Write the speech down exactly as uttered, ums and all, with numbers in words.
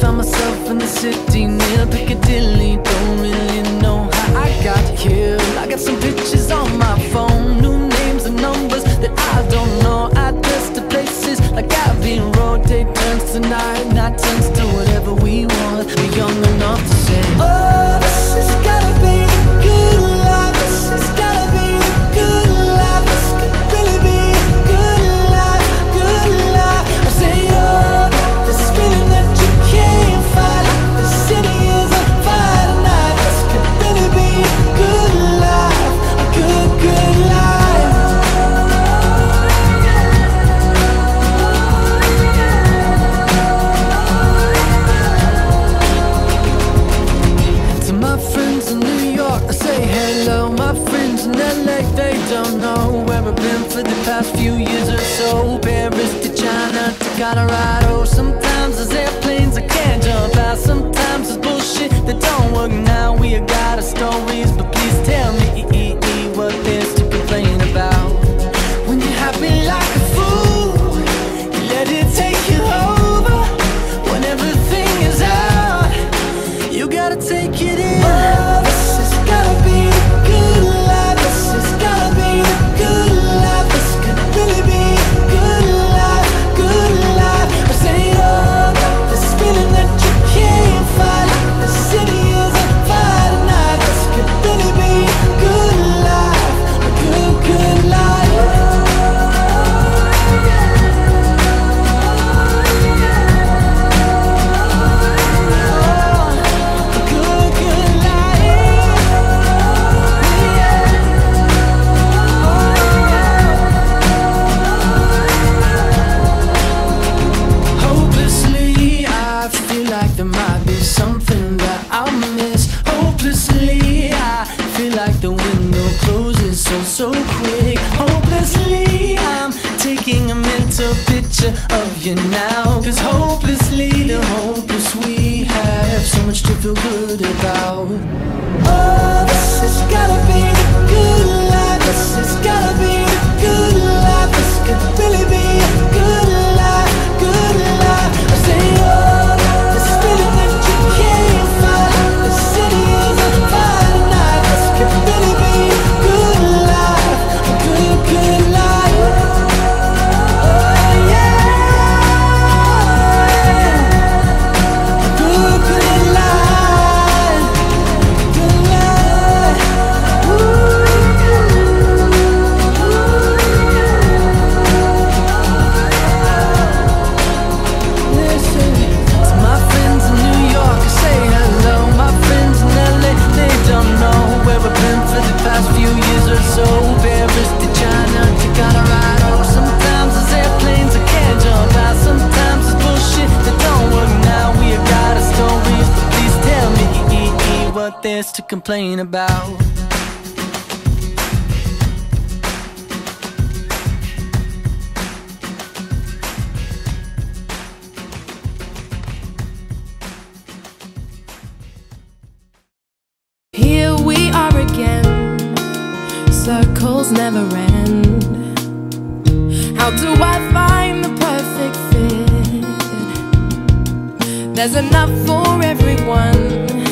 found myself in the city near Piccadilly. Don't really know how I got here. I got some pictures on my phone, new names and numbers that I don't know. Address to places like Abbey Road. Day turns to night, night turns to whatever we want. We're young enough to say, oh, this has gotta be the good life. This has gotta be the good life. This could really be a good life, good life. I say, oh, this feeling that you can't fight. The city is on fire tonight. This could really be a good life, a good, good life. To my friends in New York, I say hello. My friends in L A, they don't know where I've been for the past few years or so. Paris to China to Colorado. Sometimes there's airplanes I can't jump out. Sometimes there's bullshit that don't work now. We got our stories, but please tell me what there's to complain about. When you're happy like a fool, you let it take you over. When everything is out, you gotta take it in. Oh, this has gotta be the good life. This has gotta be the good life. This could really be a good life, good life. I say, oh, this feeling that you can't fight. The city is on fire tonight. This could really be a good life, a good, good life. A good, good life. Hopelessly, I feel like there might be something that I'll miss. Hopelessly, I feel like the window closes so, so quick. Hopelessly, I'm taking a mental picture of you now. Cause hopelessly, the hopeless we have so much to feel good about. Oh, this has gotta be the good life. This has gotta be the good life. This could really be a good life, good life. I say, oh, this feeling that you can't fight. The city is on fire tonight. This could really be a good life, a good, good life. Oh yeah, a good, good life, good life. Listen to my friends in New York, I say hello. My friends in L A, they don't know where I've been for the past few years or so. Paris to China to Colorado. Sometimes there's airplanes I can't jump out. Sometimes there's bullshit that don't work now. We got our stories, but please tell me what there's to complain about. Here we are again, circles never end. How do I find the perfect fit? There's enough for everyone.